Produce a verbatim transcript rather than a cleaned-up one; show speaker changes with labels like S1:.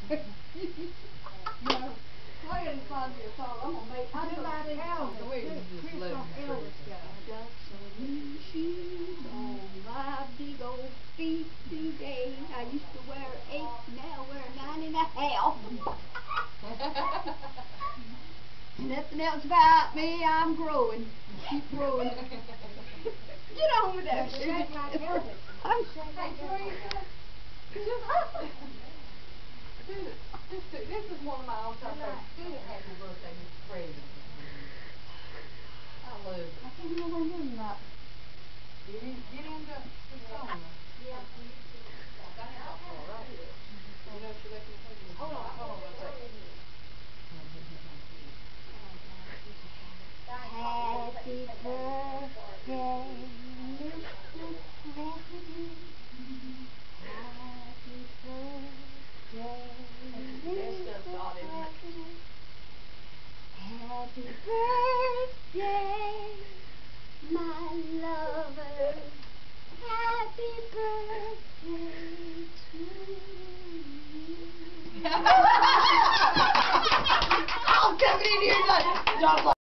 S1: No, I gotta find me a song. I'm gonna make
S2: I do like Elvis.
S3: We
S2: too.
S3: just
S2: Chris
S3: let
S2: off
S3: him
S2: Elvis
S3: choose.
S2: guy.
S1: I got some blue shoes on my big old feet today. I used to wear eight, now wear nine and a half. Nothing else about me, I'm growing. Keep growing. Get on with that.
S2: Shake like Elvis.
S1: I'm
S2: Shake like Elvis.
S3: Student, this, this is one of my all-time favorites. Student, happy birthday, Mister President. I love it.
S1: I can't remember what I'm doing about.
S3: Get in, get in the, the song.
S2: Yeah.
S3: You know, she left me thinking. Hold on, hold on one second.
S1: Happy birthday, Mister President. Happy birthday, Mister President. Happy birthday, my lover. Happy birthday to you. I'll come in here and